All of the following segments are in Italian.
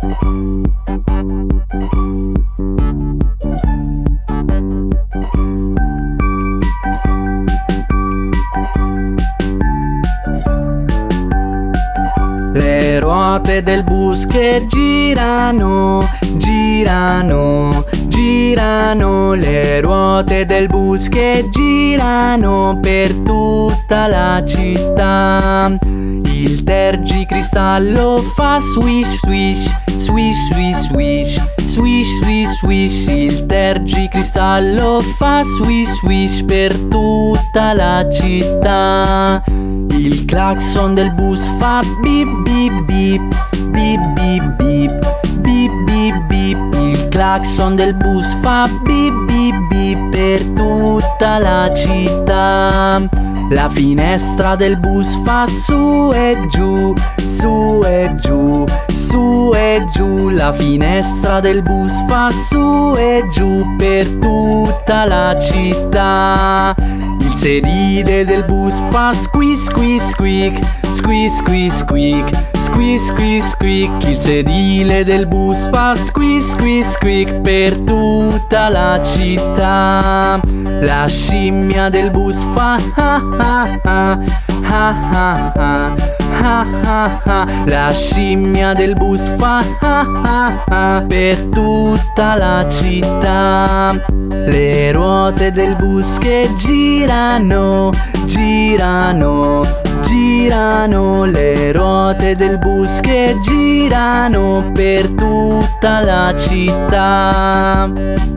Le ruote del bus che girano, girano, girano. Le ruote del bus che girano per tutta la città. Il tergicristallo fa swish swish, swish swish swish, swish swish swish. Il tergicristallo fa swish swish per tutta la città. Il clacson del bus fa bip bip bip, bip bip bip, bip bip bip. Il clacson del bus fa bip bip bip per tutta la città. La finestra del bus fa su e giù, su e giù, su e giù. La finestra del bus fa su e giù per tutta la città. Il sedile del bus fa squeak squeak squeak, squeak squeak squeak, squeak squeak squeak. Il sedile del bus fa squeak squeak squeak per tutta la città. La scimmia del bus fa ah ah ah, ah ah ah, ah ah ah. La scimmia del bus fa ah ah ah per tutta la città. Le ruote del bus che girano, girano, girano. Le ruote del bus che girano per tutta la città.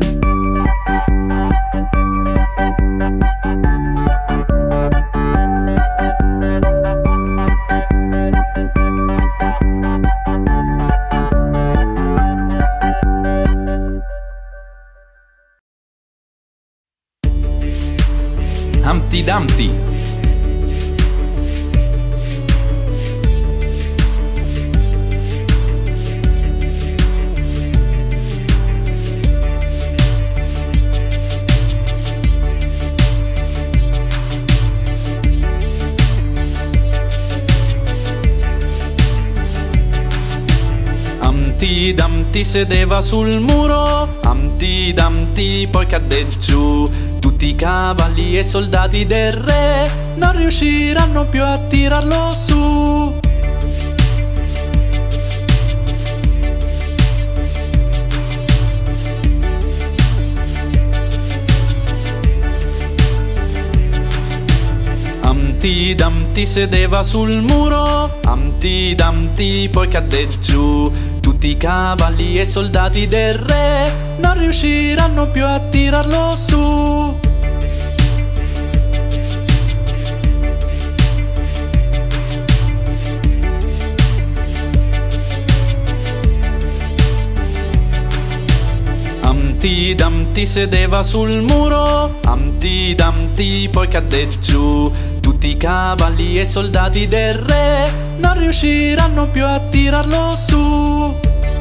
Humpty Dumpty. Humpty Dumpty sedeva sul muro, Humpty Dumpty poi cadde giù. Tutti i cavalli e i soldati del re non riusciranno più a tirarlo su. Humpty Dumpty sedeva sul muro, Humpty Dumpty poi cadde giù. Tutti i cavalli e i soldati del re non riusciranno più a tirarlo su. Humpty Dumpty sedeva sul muro, Humpty Dumpty poi cadde giù. Tutti i cavalli e i soldati del re non riusciranno più a tirarlo su.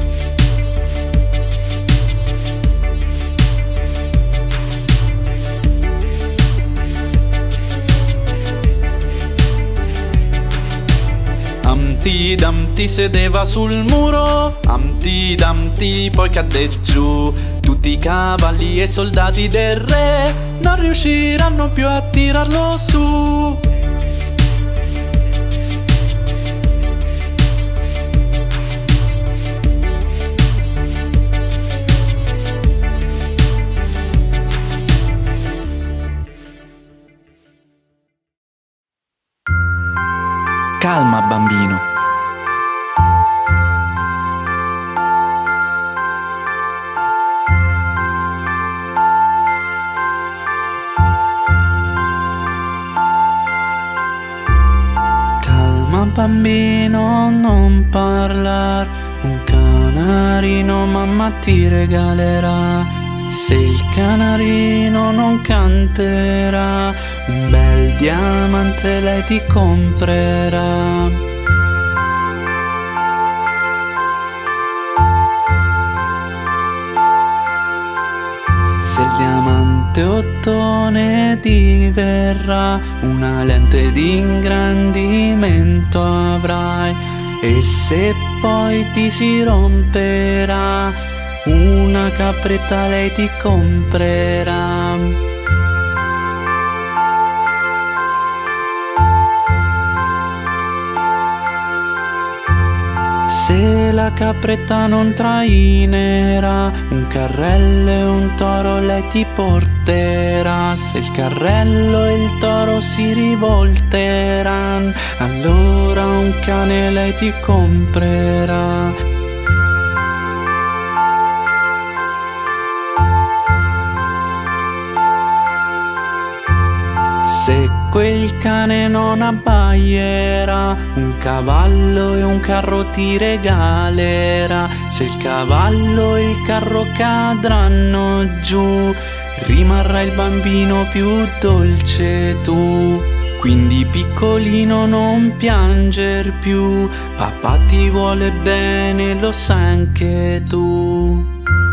Humpty Dumpty sedeva sul muro, Humpty Dumpty poi cadde giù. Tutti i cavalli e i soldati del re non riusciranno più a tirarlo su. Calma, bambino. Calma, bambino, non parlar. Un canarino mamma ti regalerà. Se il canarino non canterà, un bel diamante lei ti comprerà. Se il diamante ottone diverrà, una lente di ingrandimento avrai. E se poi ti si romperà, una capretta lei ti comprerà. Se la capretta non trainerà, un carrello e un toro lei ti porterà. Se il carrello e il toro si rivolteranno, allora un cane lei ti comprerà. Se quel cane non abbaierà, un cavallo e un carro ti regalerà. Se il cavallo e il carro cadranno giù, rimarrà il bambino più dolce tu. Quindi piccolino non pianger più, papà ti vuole bene, lo sai anche tu.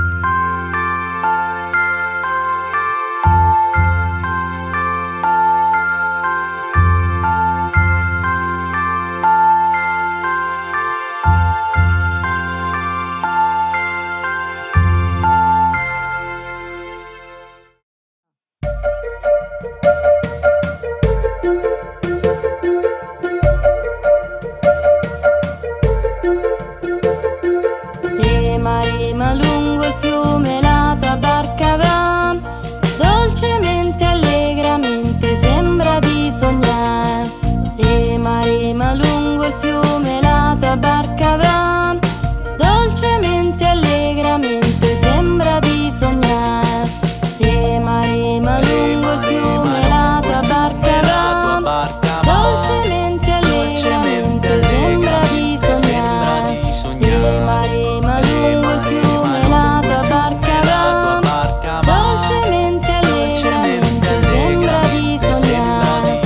Rema lungo il fiume la tua barca va, dolcemente, allegramente sembra di sognare. Rema lungo il fiume la tua barca va, dolcemente, allegramente sembra di sognare. Rema lungo il fiume la tua barca va, dolcemente, allegramente sembra di sognare. Rema lungo il fiume la tua barca va, dolcemente, allegramente sembra di sognare.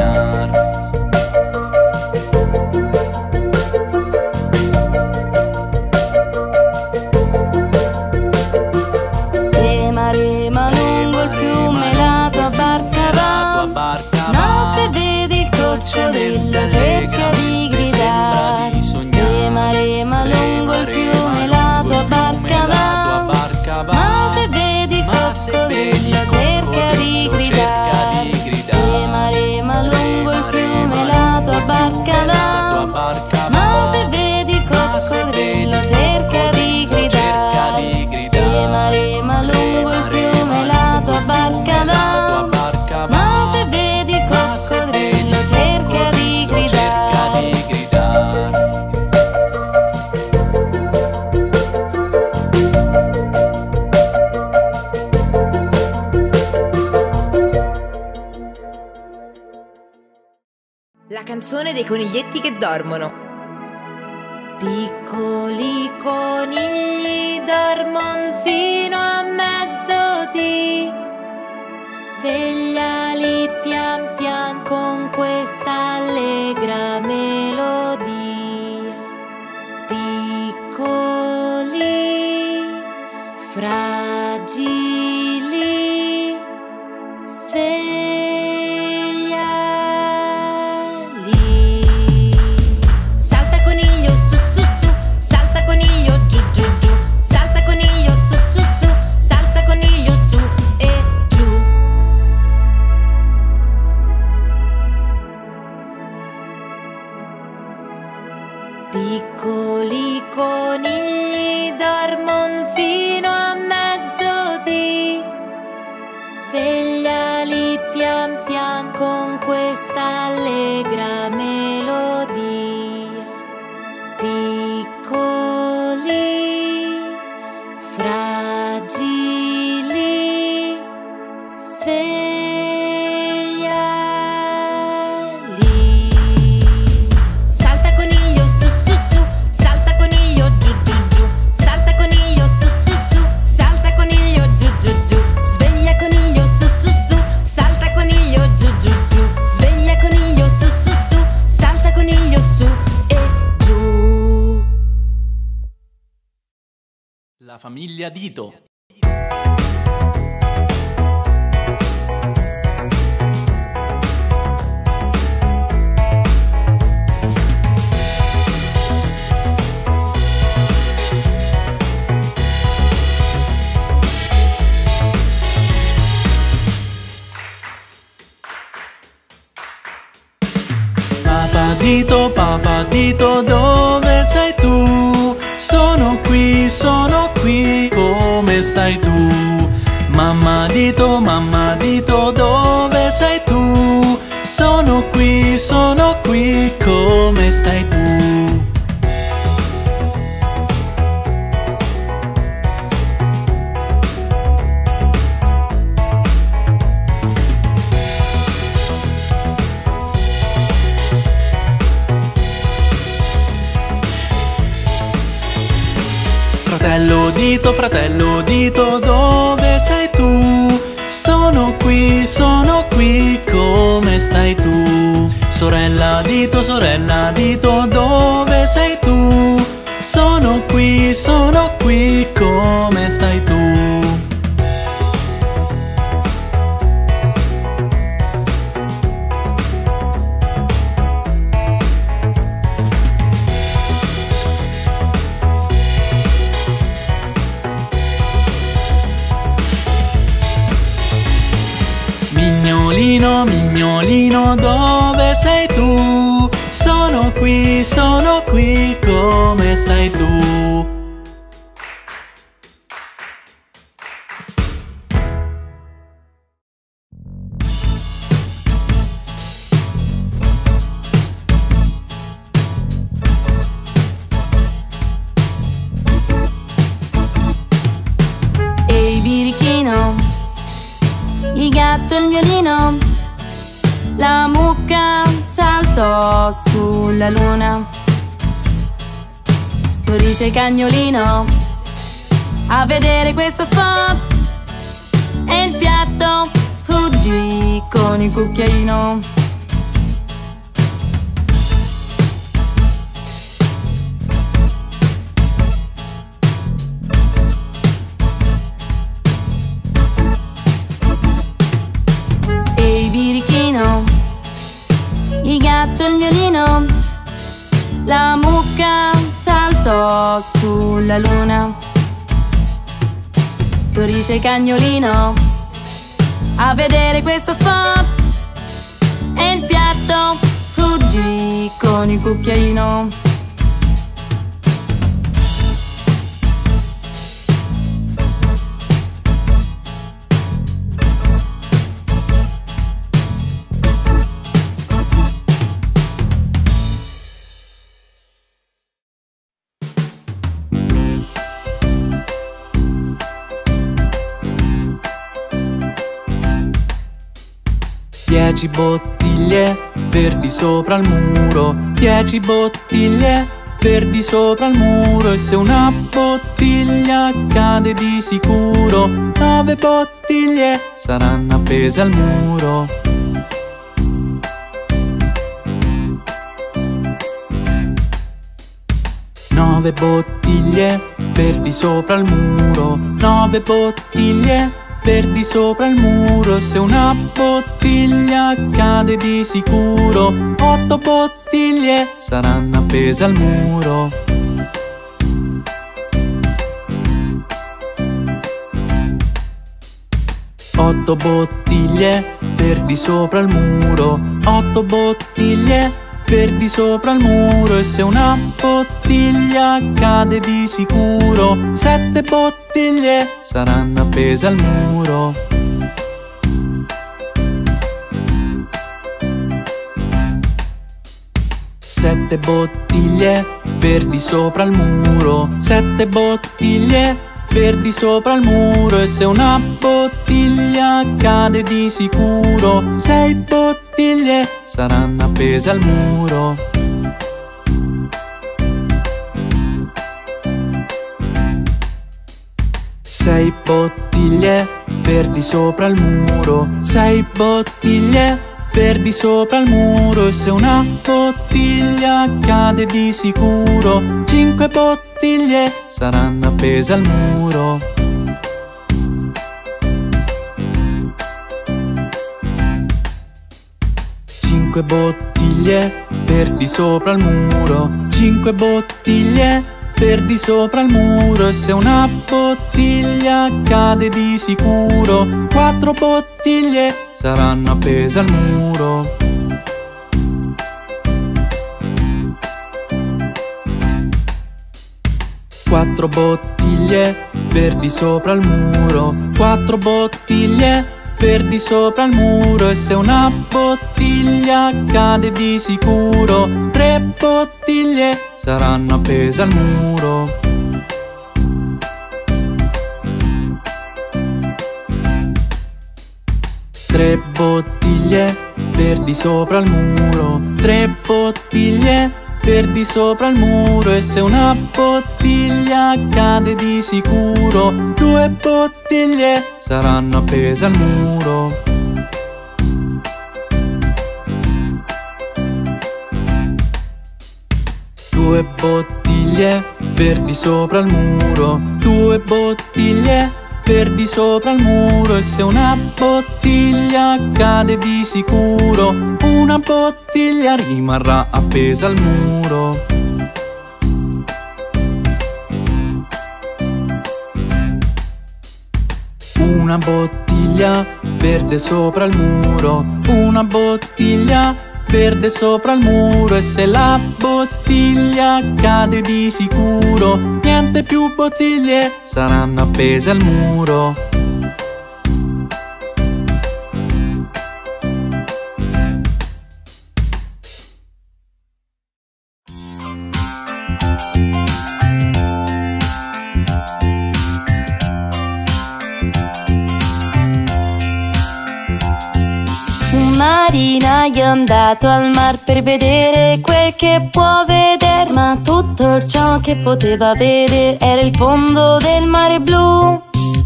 Rema lungo il fiume la tua barca va, ma se vedi il coccodrillo cerca di gridare. Rema lungo il fiume la tua barca va, ma se vedi il coccodrillo cerca di gridare. Rema lungo il fiume la tua barca va, ma se vedi il coccodrillo cerca di gridare. Rema lungo il fiume la tua barca va, ma se vedi il coccodrillo cerca di gridare. La canzone dei coniglietti che dormono. Piccoli conigli dormon fino a mezzodì, svegliali pian pian con questa allegra melodia. Piccoli, fragili, svegliali. Salta coniglio su su su, salta coniglio giù giù giù, salta coniglio su su su, salta coniglio su e giù. Piccoli conigli dormon fino a mezzodì, svegliali pian pian con questa allegra melodia. Piccoli, fragili, svegliali. Salta coniglio su su su, salta coniglio giù giù giù, salta coniglio su su su, salta coniglio giù giù giù, sveglia coniglio su su su, salta coniglio giù giù giù, sveglia coniglio su su su, salta coniglio su e giù. La famiglia Dito. papà dito, dove sei tu? Sono qui, come stai tu? Mamma dito, dove sei tu? Sono qui, come stai tu? Fratello dito, dove sei tu? Sono qui, come stai tu? Sorella dito, dove sei tu? Sono qui, come stai tu? Mignolino, dove sei tu? Sono qui, come stai tu? Ehi birichino, il gatto e il violino, la mucca saltò sulla luna. Sorrise il cagnolino a vedere questo spot e il piatto fuggì con il cucchiaino. Il gatto e il violino, la mucca saltò sulla luna. Sorrise il cagnolino a vedere questo spot e il piatto fuggì con il cucchiaino. Dieci bottiglie verdi sopra il muro, 10 bottiglie verdi sopra il muro. E se una bottiglia cade di sicuro, 9 bottiglie saranno appese al muro. Nove bottiglie verdi sopra il muro, 9 bottiglie verdi sopra il muro. E se una bottiglia cade di sicuro, 8 bottiglie saranno appese al muro. Otto bottiglie verdi sopra il muro, 8 bottiglie verdi sopra il muro. E se una bottiglia cade di sicuro, 7 bottiglie saranno appese al muro. Sette bottiglie verdi sopra il muro, 7 bottiglie verdi sopra il muro. E se una bottiglia cade di sicuro, 6 bottiglie saranno appese al muro. Sei bottiglie verdi sopra il muro, 6 bottiglie verdi sopra il muro. E se una bottiglia cade di sicuro, 5 bottiglie saranno appese al muro. Cinque bottiglie verdi sopra il muro, 5 bottiglie verdi sopra il muro. E se una bottiglia cade di sicuro, 4 bottiglie saranno appese al muro. Quattro bottiglie verdi sopra il muro, quattro bottiglie verdi sopra il muro. E se una bottiglia cade di sicuro, tre bottiglie saranno appese al muro. Tre bottiglie verdi sopra il muro, tre bottiglie verdi sopra il muro. E se una bottiglia cade di sicuro, due bottiglie saranno appese al muro. Due bottiglie verdi sopra il muro, due bottiglie verdi sopra il muro. E se una bottiglia cade di sicuro, una bottiglia rimarrà appesa al muro. Una bottiglia verde sopra il muro, una bottiglia verde sopra il muro. E se la bottiglia cade di sicuro, niente più bottiglie saranno appese al muro. Un marinaio è andato al mar per vedere quel che può vedere, ma tutto ciò che poteva vedere era il fondo del mare blu.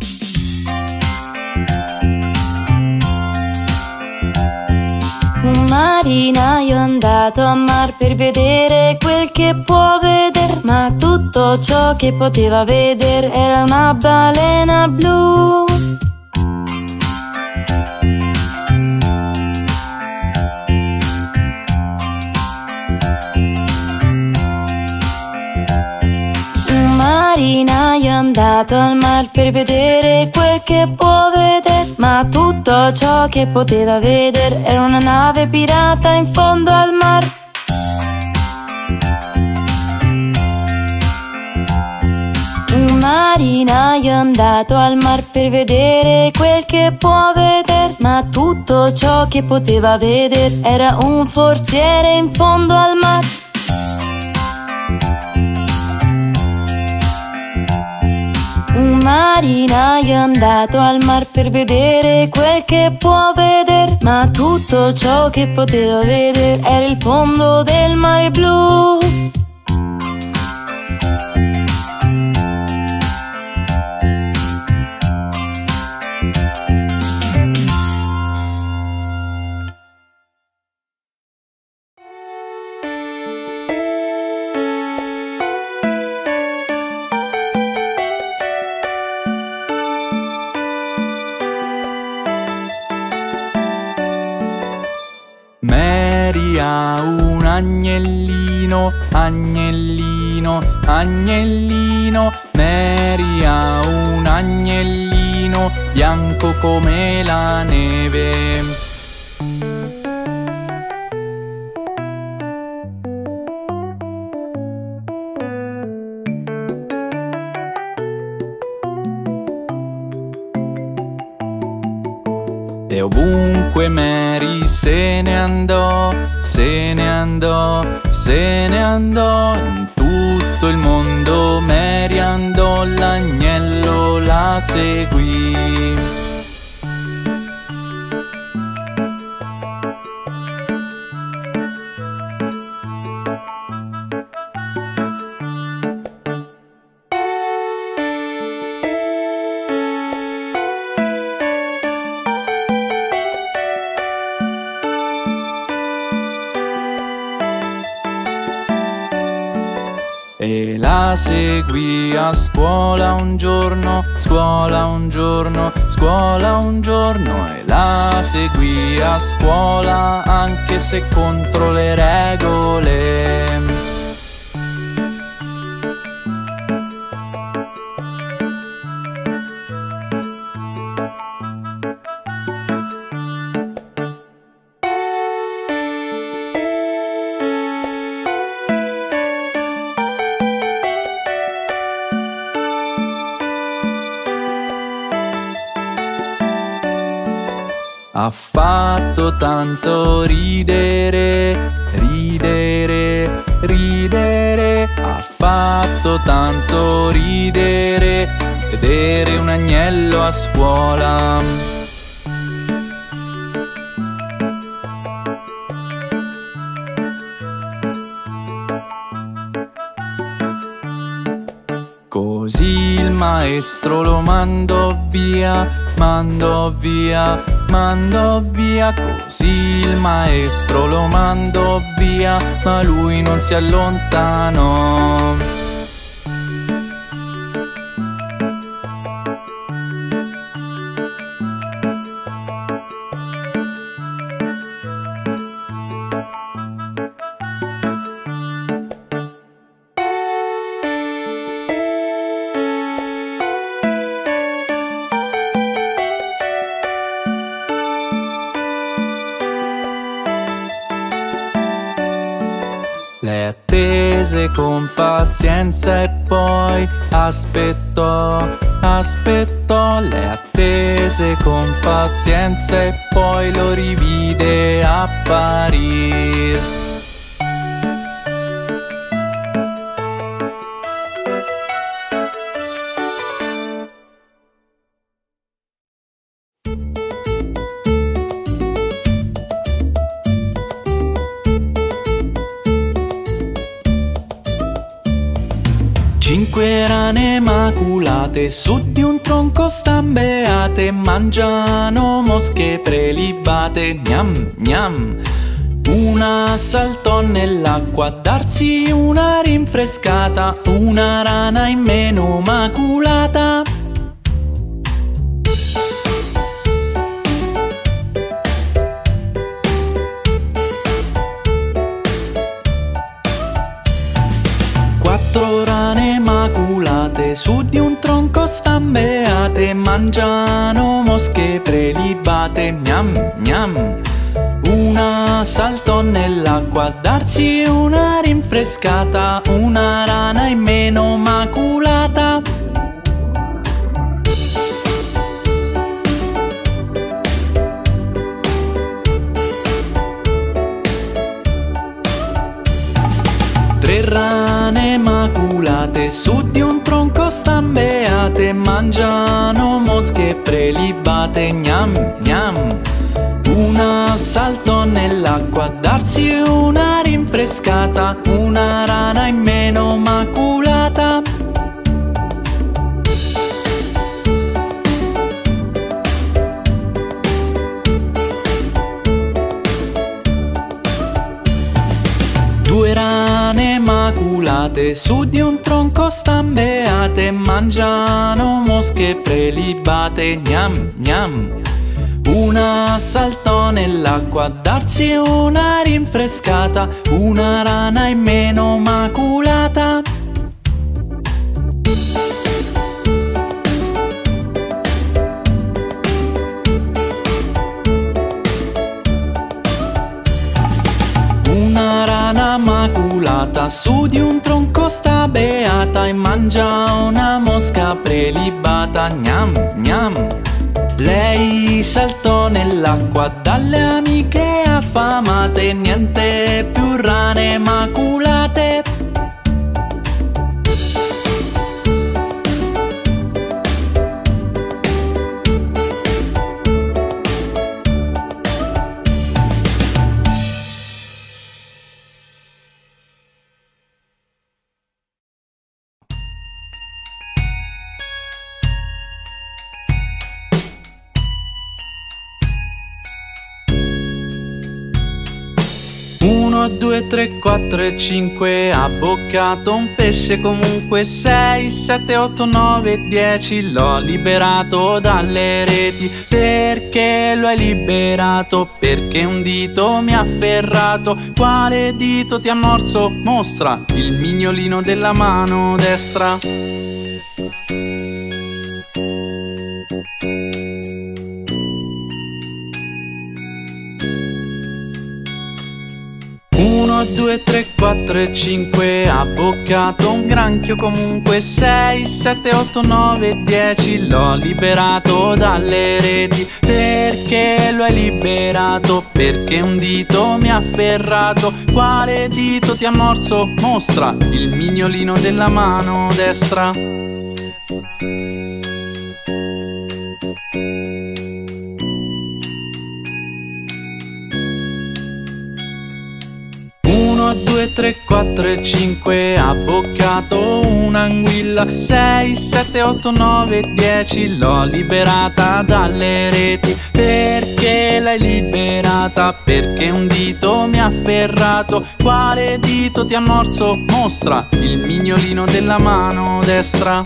Un marinaio è andato al mar per vedere quel che può vedere, ma tutto ciò che poteva vedere era una balena blu. Un marinaio è andato al mar per vedere quel che può vedere, ma tutto ciò che poteva vedere era una nave pirata in fondo al mar. Un marinaio è andato al mar per vedere quel che può vedere, ma tutto ciò che poteva vedere era un forziere in fondo al mar. Un marinaio è andato al mar per vedere quel che può vedere, ma tutto ciò che poteva vedere era il fondo del mare blu. Mary ha un agnellino, agnellino, agnellino. Mary ha un agnellino bianco come la neve. E ovunque Mary se ne andò, se ne andò, se ne andò. In tutto il mondo Mary andò, l'agnello la seguì. E la seguì a scuola un giorno, scuola un giorno, scuola un giorno. E la seguì a scuola anche se contro le regole. ha fatto tanto ridere, ridere, ridere, ha fatto tanto ridere, vedere un agnello a scuola. Così il maestro lo mandò via, mandò via, mandò via. Così il maestro lo mandò via, ma lui non si allontanò. Le attese con pazienza e poi aspettò, aspettò. Le attese con pazienza e poi lo rivide apparire. Cinque rane maculate su di un tronco stambeate, mangiano mosche prelibate, gnam gnam. Una saltò nell'acqua a darsi una rinfrescata, una rana in meno maculata. Quattro rane maculate su di un tronco stambeate, mangiano mosche prelibate, gnam gnam. Una saltò nell'acqua a darsi una rinfrescata, una rana in meno maculata. Tre rane maculate su di un tronco stambeate, mangiano mosche prelibate, gnam gnam. Una saltò nell'acqua a darsi una rinfrescata, una rana in meno maculata. Due rane maculate su di un tronco stambeate, mangiano mosche prelibate, gnam gnam. Una saltò nell'acqua a darsi una rinfrescata, una rana in meno maculata. Una rana maculata su di un tronco sta beata e mangia una mosca prelibata, gnam gnam. Lei saltò nell'acqua dalle amiche affamate, niente più rane maculate. Uno, due, tre, quattro e cinque, ha boccato un pesce comunque. 6, 7, 8, 9, 10, l'ho liberato dalle reti. Perché lo hai liberato? Perché un dito mi ha afferrato. Quale dito ti ha morso? Mostra il mignolino della mano destra. 2, 3, 4 e 5, abboccato un granchio comunque. 6, 7, 8, 9, 10, l'ho liberato dalle reti. Perché lo hai liberato? Perché un dito mi ha afferrato. Quale dito ti ha morso? Mostra il mignolino della mano destra. 2, 3, 4 e 5, abboccato un'anguilla. 6, 7, 8, 9, 10, l'ho liberata dalle reti. Perché l'hai liberata? Perché un dito mi ha afferrato. Quale dito ti ha morso? Mostra il mignolino della mano destra.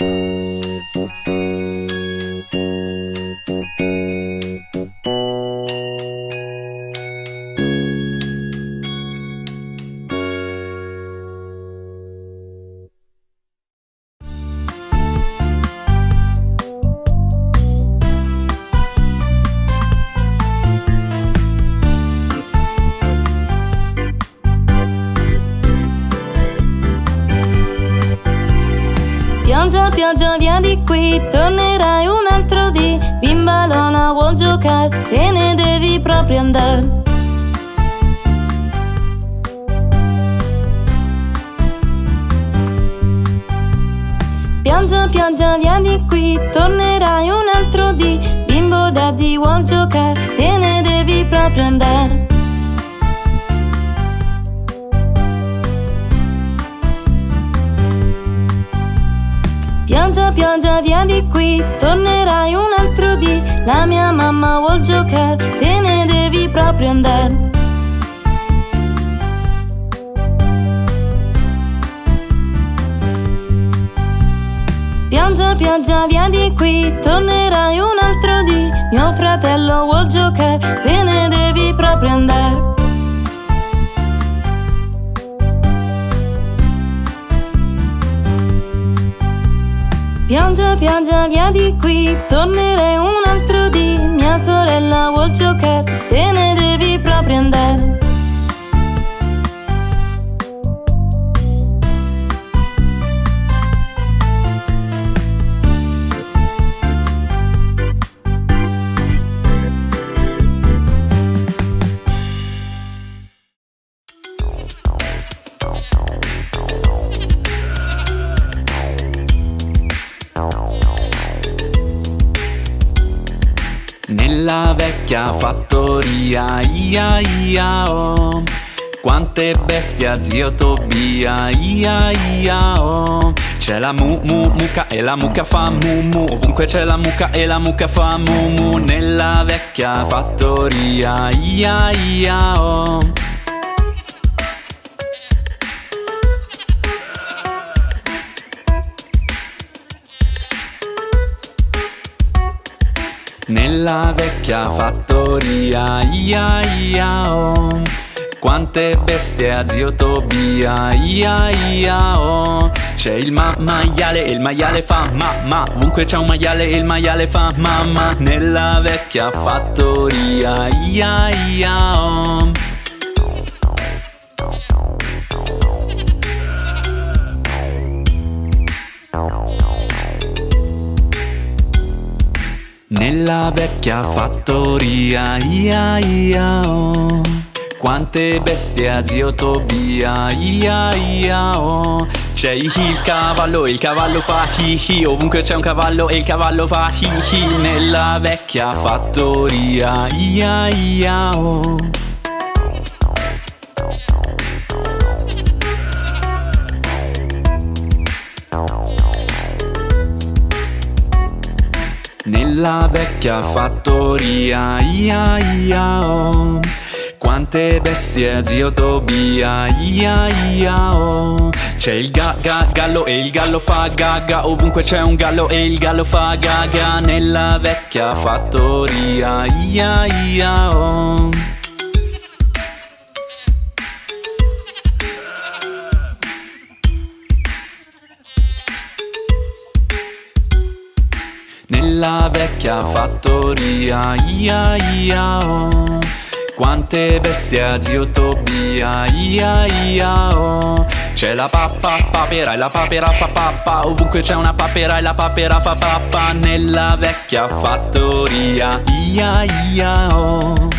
'Pioggia, pioggia, via di qui, tornerai un altro dì. Bimbalona vuol giocare, te ne devi proprio andare. Pioggia, pioggia, via di qui, tornerai un altro dì. Bimbo daddy vuol giocare, te ne devi proprio andare. Pioggia, pioggia, via di qui, tornerai un altro dì. La mia mamma vuol giocare, te ne devi proprio andare. Pioggia, pioggia, via di qui, tornerai un altro dì. Mio fratello vuol giocare, te ne devi proprio andare. Pioggia, pioggia, via di qui, tornerai un altro dì. Mia sorella vuol giocare, te ne devi proprio andare. Nella vecchia fattoria, ia ia oh, quante bestie a zio Tobia, ia ia oh. C'è la mucca e la mucca fa mu. Ovunque c'è la mucca e la mucca fa mu. Nella vecchia fattoria, ia ia oh. Nella vecchia fattoria, ia ia oh, quante bestie a zio Tobia, ia ia oh. C'è il maiale e il maiale fa ma. Ovunque c'è un maiale e il maiale fa mamma. Nella vecchia fattoria, ia ia oh. Nella vecchia fattoria, ia ia oh, quante bestie a zio Tobia, ia ia oh. C'è il cavallo e il cavallo fa hi hi. Ovunque c'è un cavallo e il cavallo fa hi hi. Nella vecchia fattoria, ia ia oh. Nella vecchia fattoria, ia ia oh, quante bestie a zio Tobia, ia ia oh. C'è il gallo e il gallo fa gaga. Ovunque c'è un gallo e il gallo fa gaga. Nella vecchia fattoria, ia ia oh. Nella vecchia fattoria, ia ia oh, Quante bestie, zio Tobia, ia ia oh. C'è la papera e la papera fa pappa. Ovunque c'è una papera e la papera fa pappa. Nella vecchia fattoria, ia ia oh.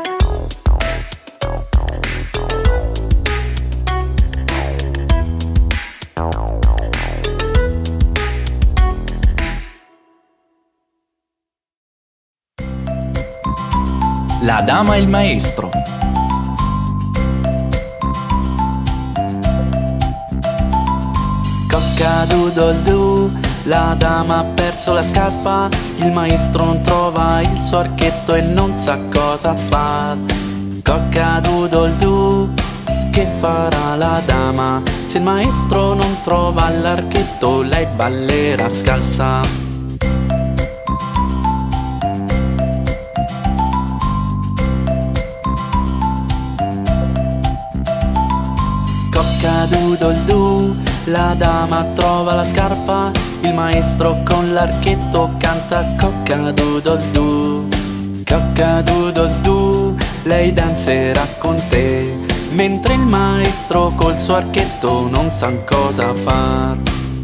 La dama e il maestro. Coccadoodle-doo, la dama ha perso la scarpa, il maestro non trova il suo archetto e non sa cosa far. Coccadoodle-doo, che farà la dama? Se il maestro non trova l'archetto, lei ballerà scalza. Coccadoodle-doo, la dama trova la scarpa, il maestro con l'archetto canta coccadoodle-doo. Coccadoodle-doo, lei danzerà con te, mentre il maestro col suo archetto non sa cosa far.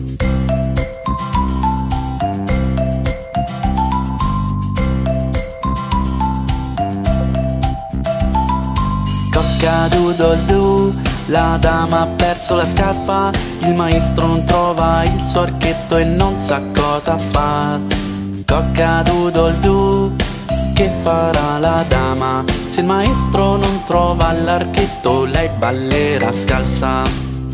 Coccadoodle-doo, la dama ha perso la scarpa, il maestro non trova il suo archetto e non sa cosa far. Coccadoodle-doo, che farà la dama? Se il maestro non trova l'archetto, lei ballerà scalza.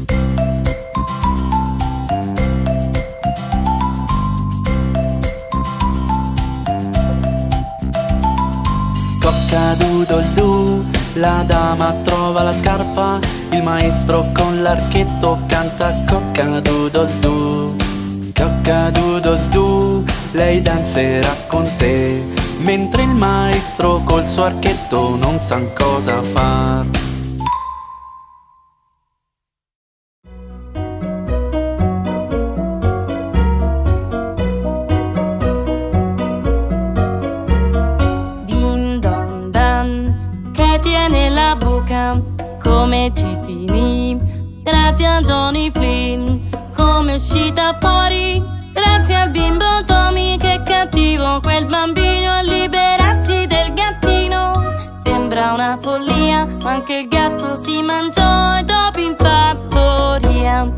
Coccadoodle-doo, la dama trova la scarpa, il maestro con l'archetto canta coccadoodle-doo. Coccadoodle-doo, lei danzerà con te, mentre il maestro col suo archetto non sa cosa far. Din don dan, che tiene la buca, come ci finì? Grazie a Johnny Flynn. Come è uscita fuori? Grazie al bimbo Tommy. Che cattivo quel bambino a liberarsi del gattino. Sembra una follia, ma anche il gatto si mangiò i topi in fattoria.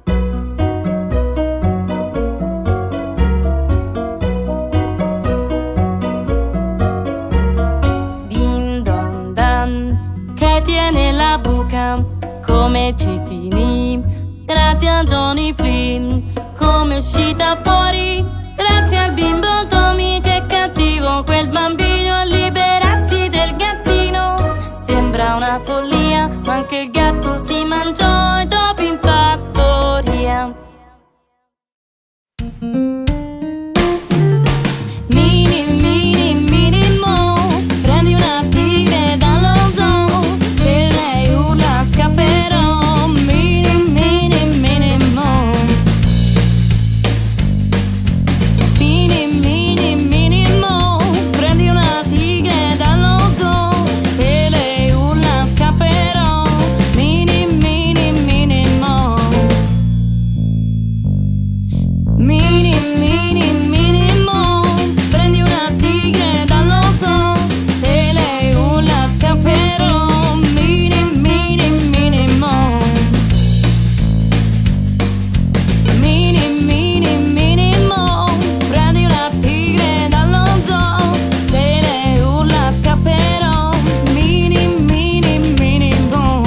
Din don dan, che tiene la buca, come ci finì? Grazie a Johnny Flynn. Come è uscita fuori? Grazie al bimbo Tommy. Che cattivo quel bambino a liberarsi del gattino. Sembra una follia, ma anche il gatto si mangiò i topi in fattoria. Mini, mini, mini mo, prendi una tigre dallo zoo, se lei urla scapperò. Mini, mini, mini mo. Mini, mini, mini mo, prendi una tigre dallo zoo, se lei urla scapperò. Mini, mini, mini mo. Mini, mini, mini mo, prendi una tigre dallo zoo, se lei urla scapperò. Mini, mini, mini mo. Mini, mini, mini mo, prendi una tigre dallo zoo, se lei urla scapperò. Mini, mini, mini mo.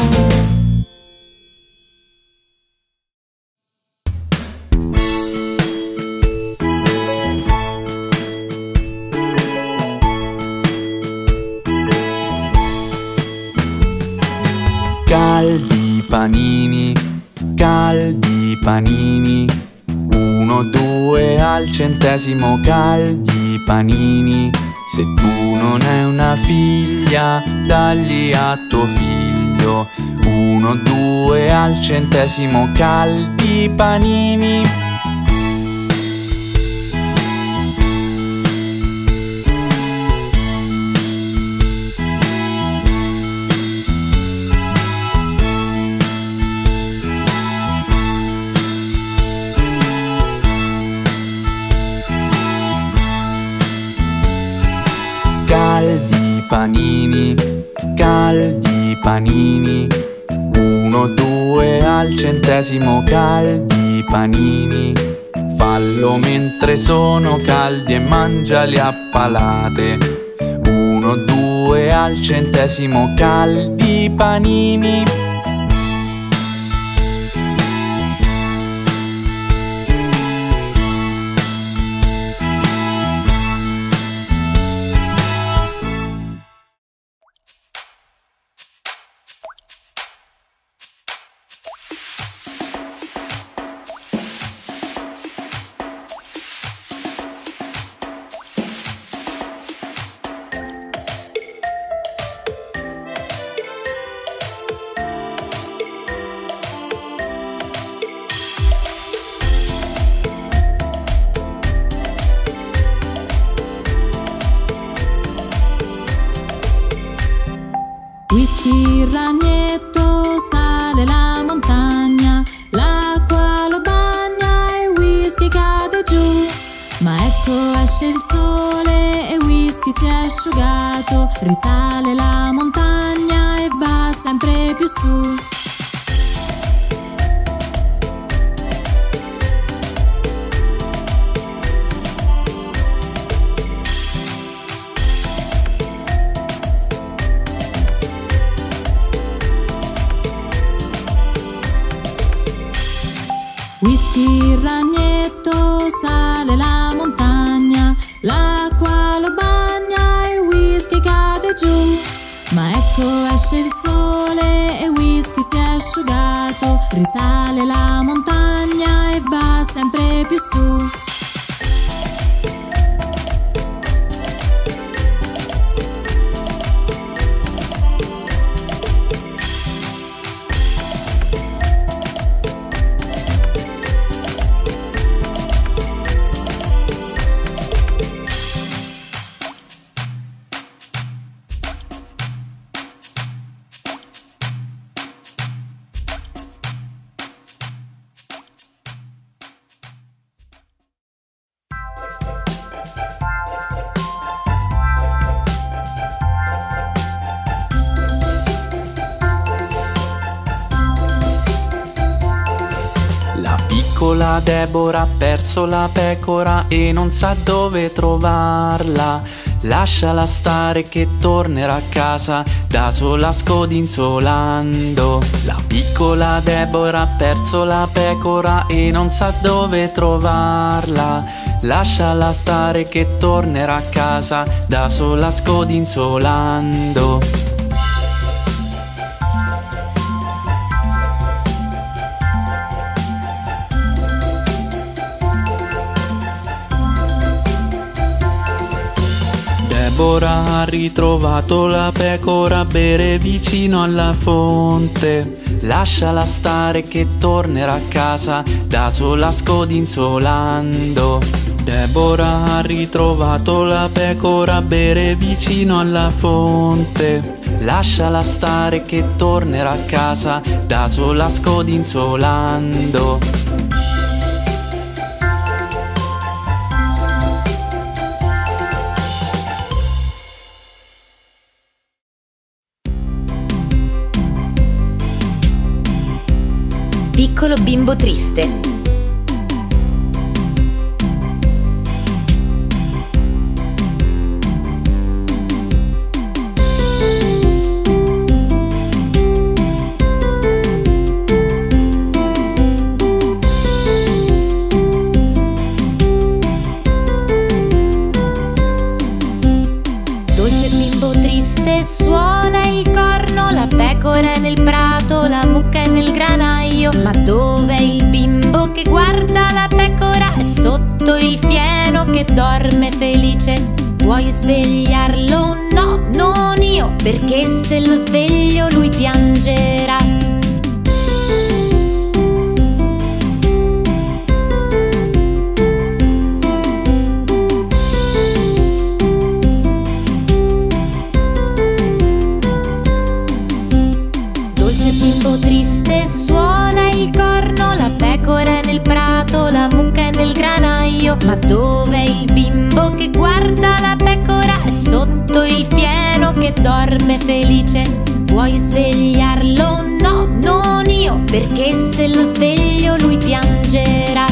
Caldi panini, caldi panini, 1, 2 al centesimo, caldi panini. Se tu non hai una figlia, dagli a tuo figlio, 1, 2 al centesimo, caldi panini. panini, caldi panini. 1, 2 al centesimo, caldi panini. Fallo mentre sono caldi e mangiali a palate. 1, 2 al centesimo, caldi panini. Whisky, ragnetto, sale la montagna, l'acqua lo bagna e whisky cade giù. Ma ecco esce il sole e whisky si è asciugato, risale la montagna e va sempre più su. Whisky, ragnetto, sale la montagna, l'acqua lo bagna e whisky cade giù. Ma ecco esce il sole e whisky si è asciugato, risale la montagna e va sempre più su. Piccola Deborah ha perso la pecora e non sa dove trovarla. Lasciala stare che tornerà a casa da sola scodinzolando. La piccola Deborah ha perso la pecora e non sa dove trovarla. Lasciala stare che tornerà a casa da sola scodinzolando. Deborah ha ritrovato la pecora a bere vicino alla fonte. Lasciala stare che tornerà a casa da sola scodinzolando. Deborah ha ritrovato la pecora a bere vicino alla fonte. Lasciala stare che tornerà a casa da sola scodinzolando. Piccolo bimbo triste. Dolce bimbo triste, suona il corno, la pecora è nel prato, la mucca è nel granaio. Ma dov'è il bimbo che guarda la pecora? È sotto il fieno che dorme felice. Vuoi svegliarlo? No, non io, perché se lo sveglio lui piangerà. Bimbo triste, suona il corno, la pecora è nel prato, la mucca è nel granaio. Ma dov'è il bimbo che guarda la pecora? È sotto il fieno che dorme felice. Vuoi svegliarlo? No, non io, perché se lo sveglio lui piangerà.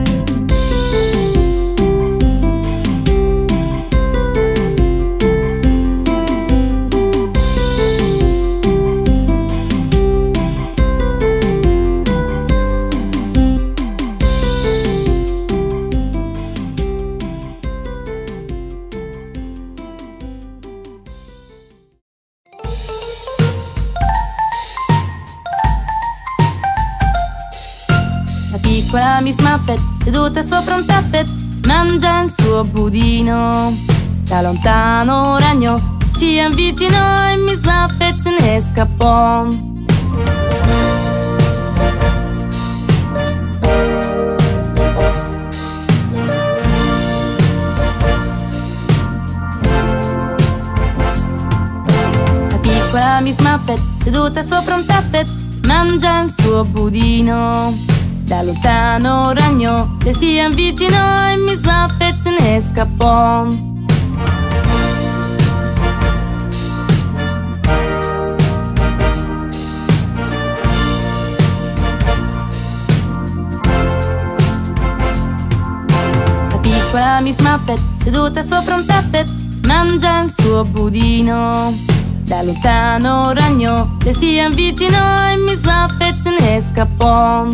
Piccola Miss Muffet, seduta sopra un tappet, mangia il suo budino. Da lontano un ragno si avvicinò e Miss Muffet se ne scappò. La piccola Miss Muffet, seduta sopra un tappet, mangia il suo budino. Da lontano un ragno le si avvicinò e Miss Muffet se ne scappò. La piccola Miss Muffet, seduta sopra un tappet, mangia il suo budino. Da lontano un ragno le si avvicinò e Miss Muffet se ne scappò.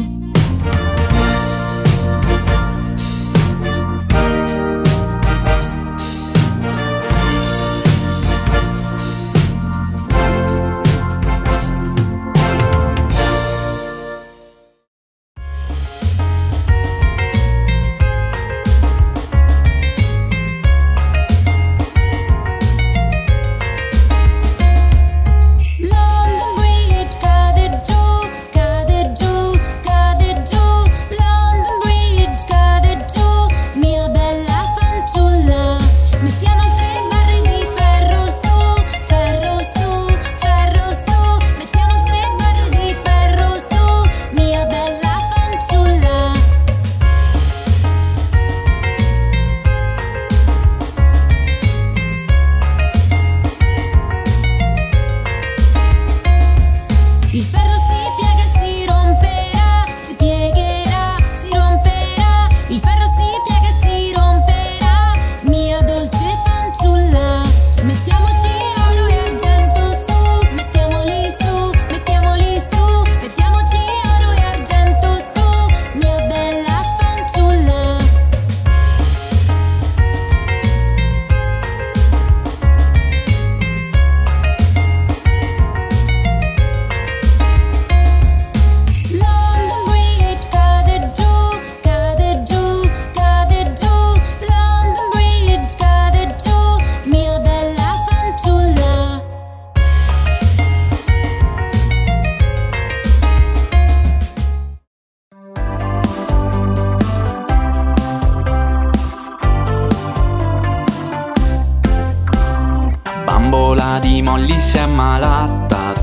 di Molly si è ammalata,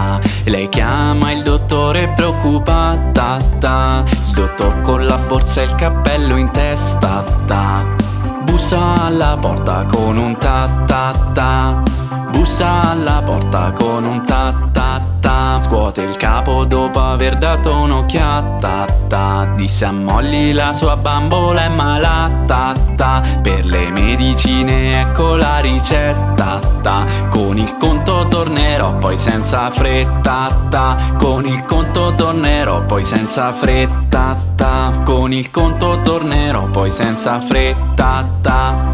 lei chiama il dottore preoccupata, il dottor con la borsa e il cappello in testa, bussa alla porta con un bussa alla porta con un scuote il capo dopo aver dato un'occhiata, disse a Molly la sua bambola è malata, per le medicine ecco la ricetta, con il conto tornerò poi senza fretta, con il conto tornerò poi senza fretta, con il conto tornerò poi senza fretta.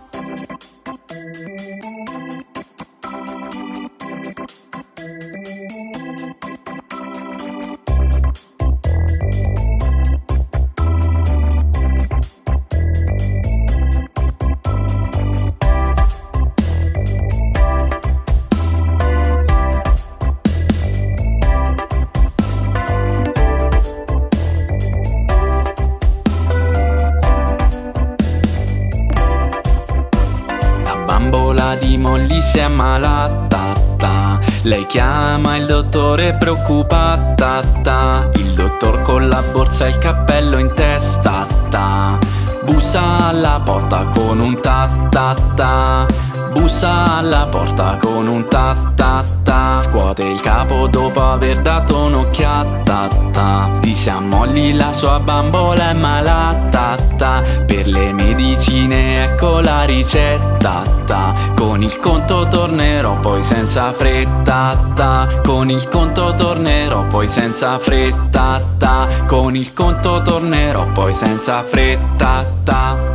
Di Molly si è ammalata, lei chiama il dottore preoccupata, il dottor con la borsa e il cappello in testa, bussa alla porta con un bussa alla porta con un ta-ta-ta. Scuote il capo dopo aver dato un'occhiata. Ti si ammolli, la sua bambola è malata. Per le medicine ecco la ricetta. Con il conto tornerò poi senza fretta. Con il conto tornerò poi senza fretta. Con il conto tornerò poi senza fretta.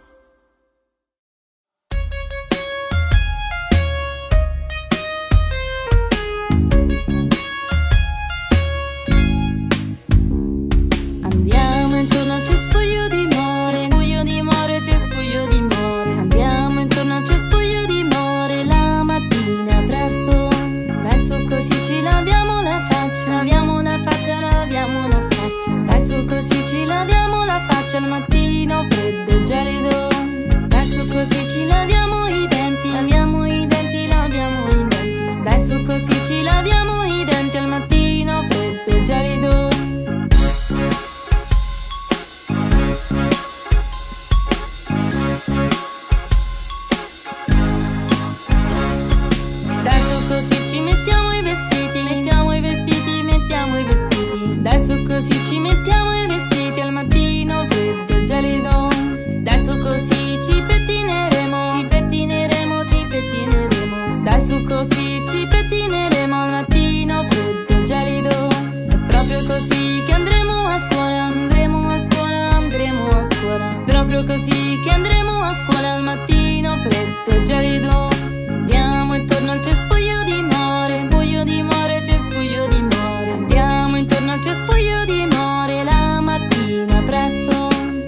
Al mattino freddo e gelido. Dai su così ci laviamo i denti. Laviamo i denti, laviamo i denti. Dai su così ci laviamo i denti al mattino freddo e gelido. Dai su così ci mettiamo i vestiti. Mettiamo i vestiti, mettiamo i vestiti. Dai su così ci mettiamo i vestiti al mattino freddo e gelido. Dai su così ci pettineremo. Ci pettineremo, ci pettineremo. Dai su così ci pettineremo al mattino freddo e gelido. È proprio così che andremo a scuola. Andremo a scuola, andremo a scuola. Proprio così che andremo a scuola al mattino freddo e gelido. Andiamo intorno al cespuglio di more. Cespuglio di more, cespuglio di more. Andiamo intorno al cespuglio di more la mattina presto.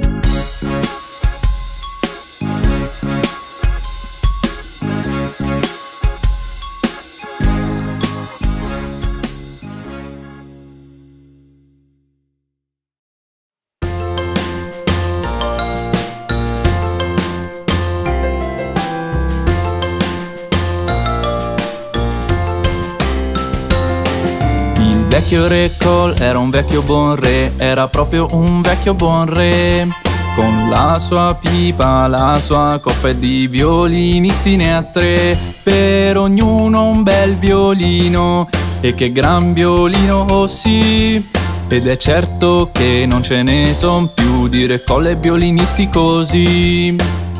Il vecchio re Cole era un vecchio buon re, era proprio un vecchio buon re. Con la sua pipa, la sua coppa e di violinisti ne ha tre. Per ognuno un bel violino, e che gran violino, oh sì. Ed è certo che non ce ne son più di re Cole e violinisti così.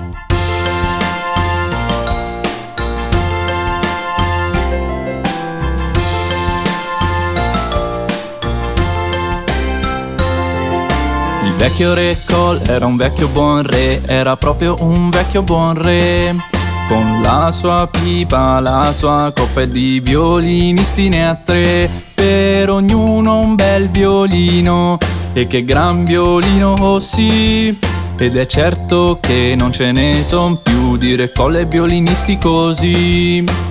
Il vecchio re Cole era un vecchio buon re, era proprio un vecchio buon re. Con la sua pipa, la sua coppa e di violinisti ne ha tre. Per ognuno un bel violino, e che gran violino, oh sì. Ed è certo che non ce ne son più di re Cole e violinisti così.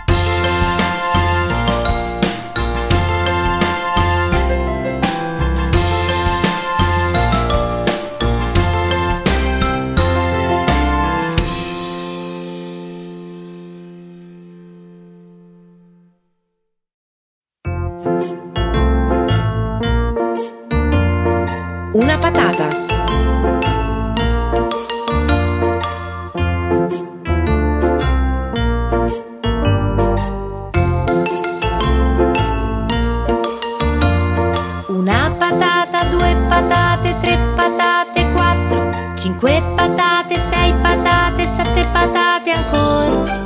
Una patata. Una patata, due patate, tre patate, quattro, cinque patate, sei patate, sette patate ancora.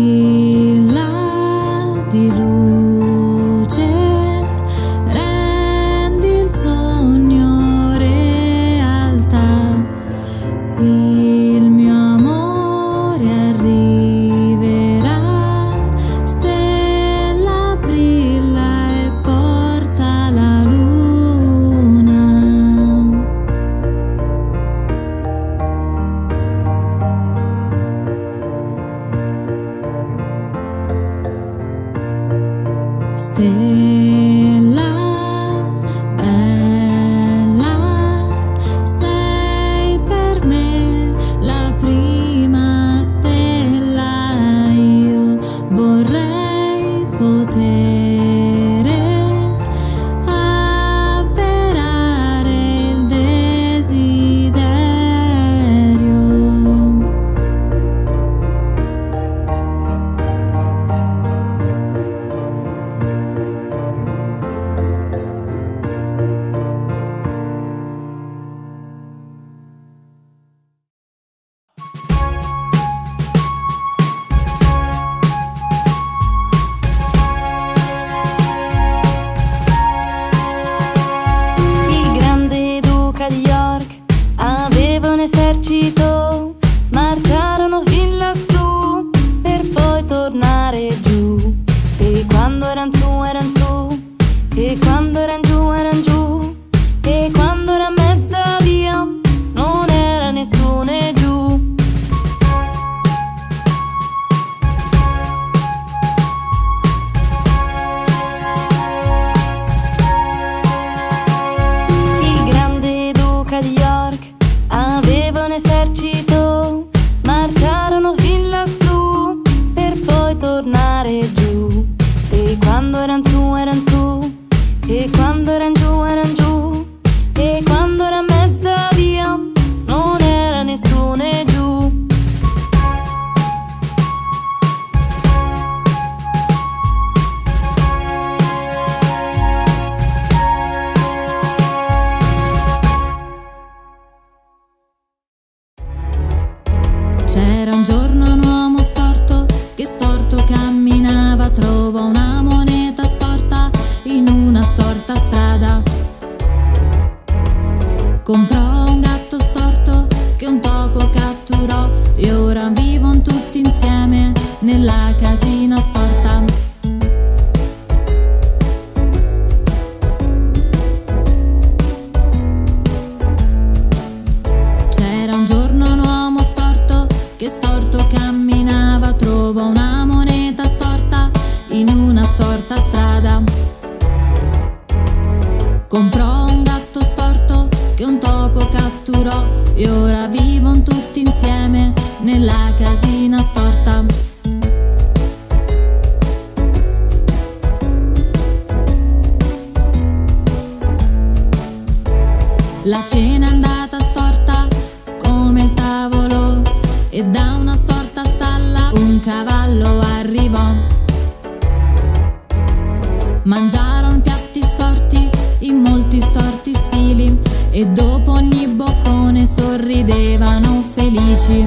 Brilla di luce, rendi il sogno realtà. Il mio amore arriverà, stella brilla e porta la luna. Stella bella, sei per me la prima stella. Io vorrei potere avverare il desiderio. Il grande duca di York aveva un esercito, marciarono fin lassù per poi tornare giù. E quando eran su, e quando eran giù, e quando era mezza via non era nessuno giù. Il grande duca di York aveva un esercito, marciarono fin lassù per poi tornare giù. E quando eran su, e quando eran giù, e quando era mezza via non era nessuno giù. C'era un giorno un uomo storto che storto camminava, trovò una moneta storta in una storta strada. Comprò un gatto storto che un topo catturò e ora vivono tutti insieme nella casina storta. C'era un giorno un uomo storto che storto camminava, trovò una moneta storta in una storta strada. Comprò un gatto storto che un topo catturò e ora vivono tutti insieme nella casina storta. La cena è andata storta come il tavolo e da una storta stalla un cavallo arrivò. Mangiarono piatti storti in molti storti stili e dopo ogni boccone sorridevano felici.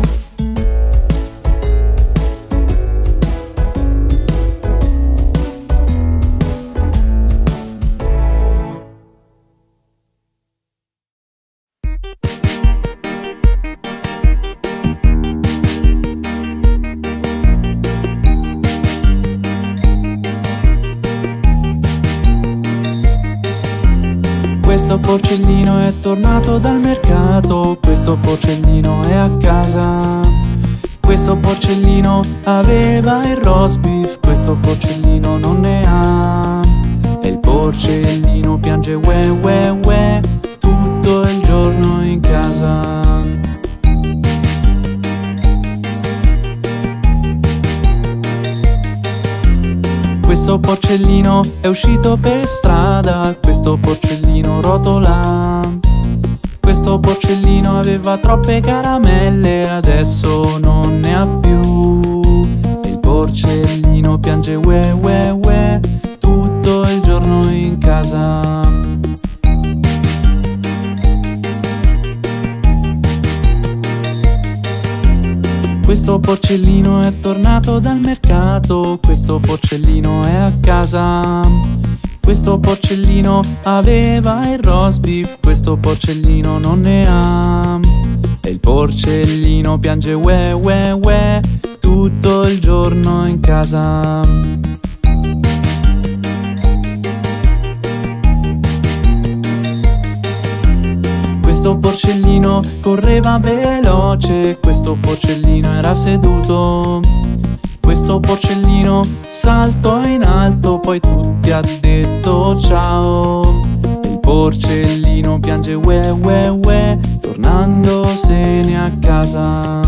Questo porcellino è tornato dal mercato, questo porcellino è a casa. Questo porcellino aveva il roast beef, questo porcellino non ne ha. E il porcellino piange uè uè uè tutto il giorno in casa. Questo porcellino è uscito per strada, questo porcellino rotola. Questo porcellino aveva troppe caramelle, adesso non ne ha più. Il porcellino piange uè uè uè tutto il giorno in casa. Questo porcellino è tornato dal mercato, questo porcellino è a casa. Questo porcellino aveva il roast beef, questo porcellino non ne ha. E il porcellino piange uè uè uè tutto il giorno in casa. Questo porcellino correva veloce, questo porcellino era seduto. Questo porcellino saltò in alto, poi tutti ha detto ciao. Il porcellino piange uè uè uè, tornandosene a casa.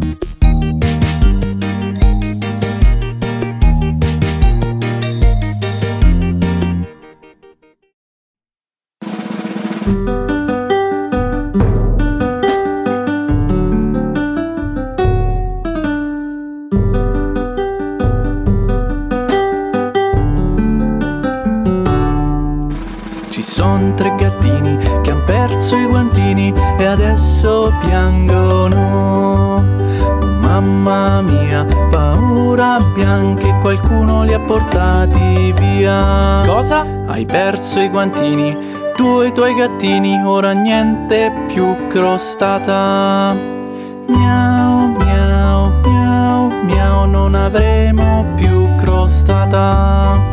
Son 3 gattini che han perso i guantini e adesso piangono. Oh, mamma mia, paura abbiam che qualcuno li ha portati via. Cosa? Hai perso i guantini, tu e i tuoi gattini, ora niente più crostata. Miau, miau, miau, miau, non avremo più crostata.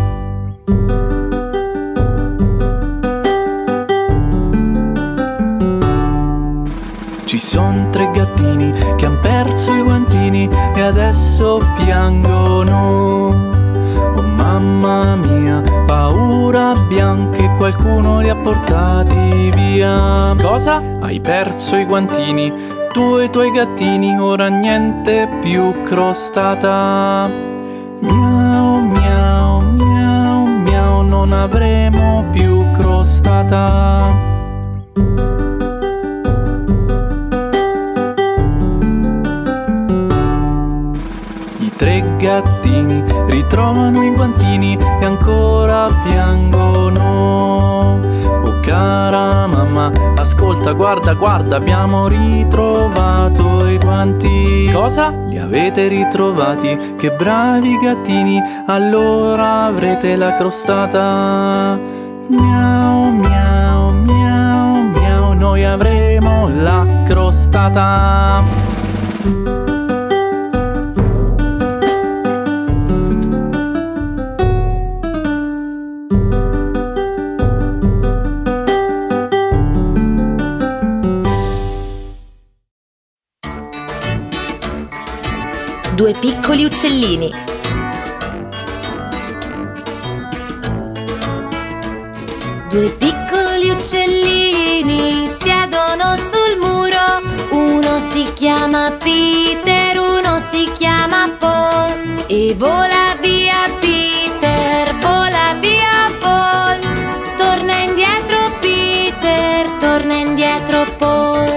Ci son 3 gattini che han perso i guantini e adesso piangono. Oh mamma mia, paura abbiam che qualcuno li ha portati via. Cosa? Hai perso i guantini, tu e i tuoi gattini, ora niente più crostata. Miau, miau, miau, miau, non avremo più crostata. I 3 gattini ritrovano i guantini e ancora piangono. Oh cara mamma, ascolta, guarda, guarda, abbiamo ritrovato i guanti. Cosa? Li avete ritrovati? Che bravi gattini, allora avrete la crostata. Miau, miau, miau, miau, noi avremo la crostata. Due piccoli uccellini. Due piccoli uccellini siedono sul muro. Uno si chiama Peter, uno si chiama Paul. E vola via Peter, vola via Paul. Torna indietro Peter, torna indietro Paul.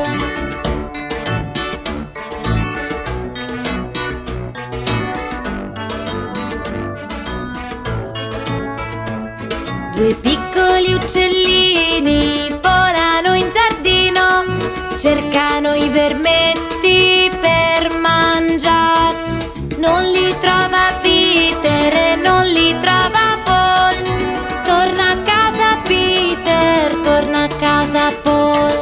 Due piccoli uccellini volano in giardino, cercano i vermetti per mangiare. Non li trova Peter e non li trova Paul. Torna a casa Peter, torna a casa Paul.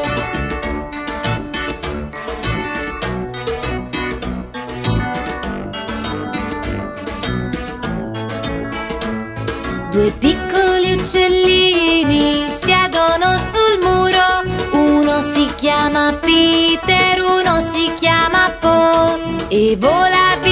Due piccoli uccellini siedono sul muro. Uno si chiama Peter, uno si chiama Paul. E vola